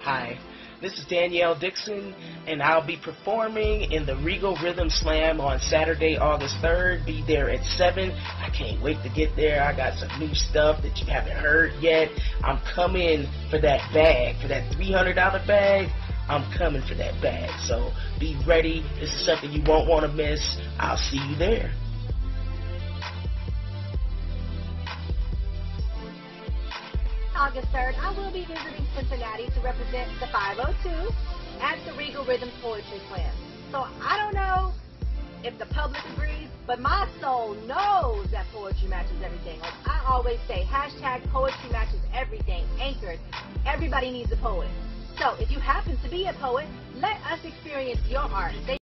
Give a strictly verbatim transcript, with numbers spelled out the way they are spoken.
Hi, this is Danielle Dixon, and I'll be performing in the Regal Rhythm Slam on Saturday, August third. Be there at seven. I can't wait to get there. I got some new stuff that you haven't heard yet. I'm coming for that bag, for that three hundred dollar bag. I'm coming for that bag, so be ready. This is something you won't want to miss. I'll see you there. August third, I will be visiting Cincinnati to represent the five oh two at the Regal Rhythm Poetry Slam. So I don't know if the public agrees, but my soul knows that poetry matches everything. Like I always say, hashtag poetry matches everything, anchored. Everybody needs a poet. So if you happen to be a poet, let us experience your art.